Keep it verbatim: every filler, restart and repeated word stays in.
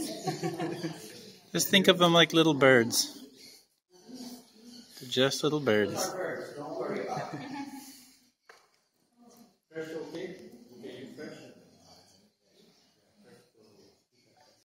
Just think of them like little birds. They're just little birds. Don't worry about it. Fresh, okay? Okay, you fresh?